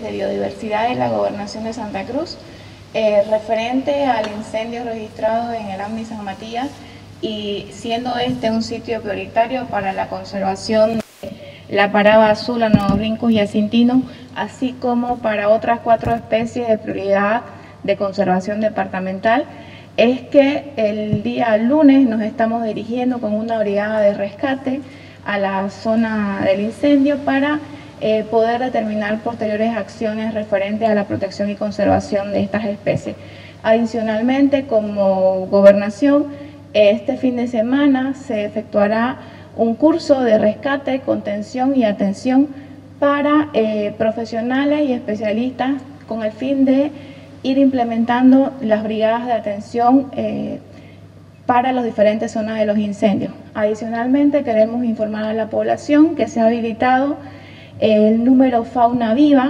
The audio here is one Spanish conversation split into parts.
de Biodiversidad de la Gobernación de Santa Cruz, referente al incendio registrado en el AMNI San Matías, y siendo este un sitio prioritario para la conservación de la paraba azul, anornincus y acintino, así como para otras 4 especies de prioridad de conservación departamental, es que el día lunes nos estamos dirigiendo con una brigada de rescate a la zona del incendio para poder determinar posteriores acciones referentes a la protección y conservación de estas especies. Adicionalmente, como gobernación, este fin de semana se efectuará un curso de rescate, contención y atención para profesionales y especialistas con el fin de ir implementando las brigadas de atención para las diferentes zonas de los incendios. Adicionalmente, queremos informar a la población que se ha habilitado el número Fauna Viva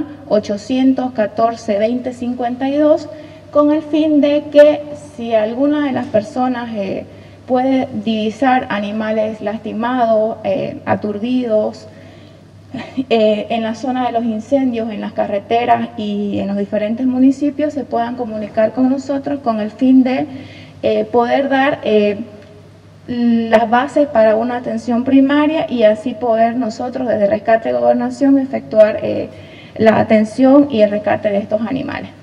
814-2052 con el fin de que si alguna de las personas puede divisar animales lastimados, aturdidos, en la zona de los incendios, en las carreteras y en los diferentes municipios, se puedan comunicar con nosotros con el fin de poder dar las bases para una atención primaria y así poder nosotros desde Rescate de Gobernación efectuar la atención y el rescate de estos animales.